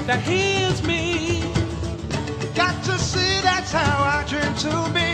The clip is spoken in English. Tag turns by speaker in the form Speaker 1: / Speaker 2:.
Speaker 1: that heals me.
Speaker 2: Got to see that's how I dream to be.